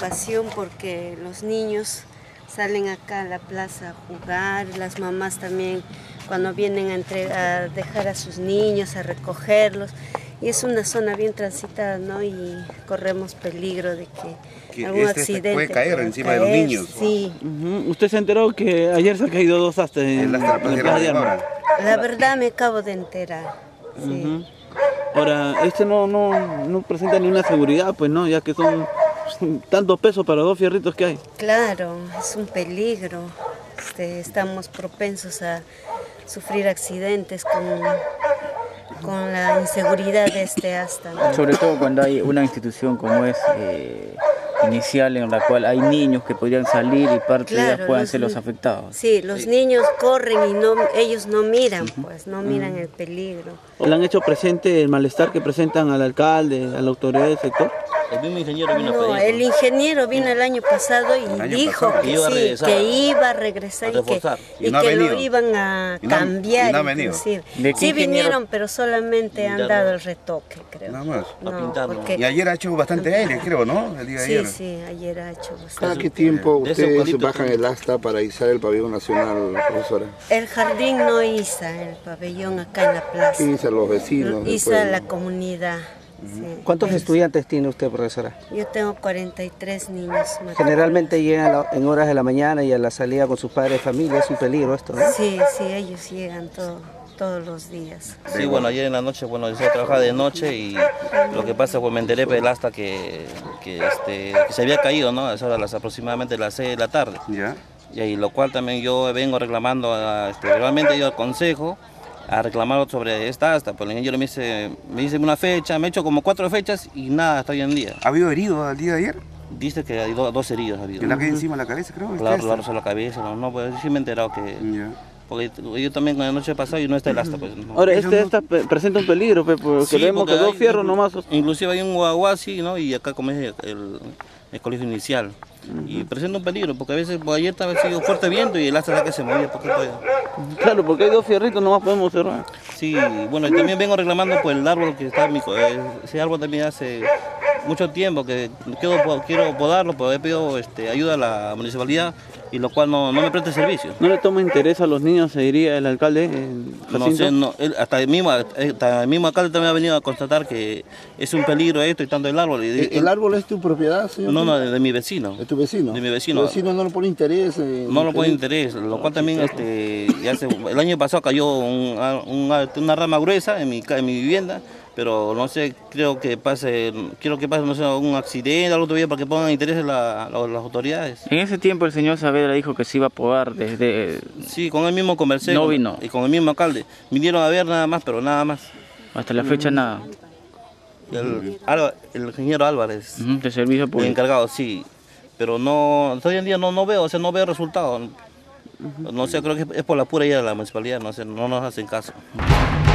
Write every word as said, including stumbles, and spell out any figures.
preocupación porque los niños salen acá a la plaza a jugar, las mamás también cuando vienen a, entre, a dejar a sus niños, a recogerlos. Y es una zona bien transitada, ¿no? Y corremos peligro de que, que algún este accidente puede caer puede encima caer, de los niños. Sí. Uh-huh. ¿Usted se enteró que ayer se han caído dos astas en, en, la, en la Plaza de Armas? La verdad me acabo de enterar. Sí. Uh-huh. Ahora, este no, no, no presenta ni una seguridad, pues no, ya que son tantos pesos para dos fierritos que hay. Claro, es un peligro. Este, estamos propensos a sufrir accidentes con, con la inseguridad de este asta, ¿no? Sobre todo cuando hay una institución como es eh, inicial en la cual hay niños que podrían salir y parte claro, de ellas puedan los, ser los afectados. Sí, los sí. niños corren y no, ellos no miran, pues, no miran uh-huh. el peligro. ¿Le han hecho presente el malestar que presentan al alcalde, a la autoridad del sector? El mismo ingeniero vino no, a pedir, el ingeniero vino el año pasado y año dijo pasado. que, que, sí, regresar, que iba a regresar a y que, y y no que lo iban a no, cambiar. No inclusive. Sí vinieron, pero solamente han ya dado no. el retoque, creo. Nada más. No, porque... Y ayer ha hecho bastante aire, creo, ¿no? El día de sí, ayer. sí, ayer ha hecho bastante. ¿Cada qué tiempo ustedes bajan el asta para izar el pabellón nacional, profesora? El jardín no iza el pabellón acá en la plaza. ¿Quién iza? Los vecinos. Iza la comunidad. Sí. ¿Cuántos estudiantes tiene usted, profesora? Yo tengo cuarenta y tres niños. Generalmente llegan en horas de la mañana y a la salida con sus padres de familia, es un peligro esto, ¿no? Sí, sí, ellos llegan todo, todos los días. Sí, bueno, ayer en la noche, bueno, yo trabajaba de noche y lo que pasa, pues me enteré del asta que, que, este, que se había caído, ¿no? Eso era las, aproximadamente las seis de la tarde. Ya. Y ahí, lo cual también yo vengo reclamando, a, este, realmente yo al consejo, a reclamar sobre esta asta, pues el ingeniero me dice, me dice una fecha, me ha hecho como cuatro fechas y nada hasta hoy en día. ¿Ha habido heridos al día de ayer? Dice que hay do, dos heridos. Ha habido. ¿Y la que hay encima de la cabeza, creo? Claro, claro, sobre la cabeza, no, no, pues sí me he enterado que... Yeah. Porque yo también la noche pasada y no está el asta, pues. No. Ahora, este asta presenta un peligro, pues, porque sí, vemos porque que dos fierros nomás... Inclusive hay un guaguasi, ¿no? Y acá como es el, el colegio inicial. Uh-huh. Y presenta un peligro, porque a veces, pues, ayer estaba sido fuerte viento y el asta que se movía poquito. Claro, porque hay dos fierritos, nomás podemos cerrar. Sí, bueno, y también vengo reclamando por el árbol que está en mi... Ese árbol también hace mucho tiempo que quiero, quiero podarlo, pero he pedido este, ayuda a la municipalidad y lo cual no, no me presta servicio. ¿No le toma interés a los niños, se diría el alcalde? El no sé, no, él, hasta, el mismo, hasta el mismo alcalde también ha venido a constatar que es un peligro esto y tanto el árbol. ¿El, el árbol es tu propiedad, señor? No, no, de, de mi vecino. ¿De tu vecino? De mi vecino. ¿Tu vecino no le pone interés? Eh, no le pone interés, lo cual también este, ya se, el año pasado cayó un, un, una rama gruesa en mi, en mi vivienda, pero no sé, creo que pase, quiero que pase, no sé, un accidente, algo todavía para que pongan interés la, la, las autoridades. En ese tiempo el señor Saavedra dijo que se iba a podar desde... Sí, con él mismo conversé. No vino. Y con el mismo alcalde. Vinieron a ver nada más, pero nada más. Hasta la fecha nada. El, el ingeniero Álvarez. Uh-huh, de servicio público. El encargado, sí. Pero no, hoy en día no, no veo, o sea, no veo resultados. No sé, creo que es por la pura idea de la municipalidad, no sé, no nos hacen caso.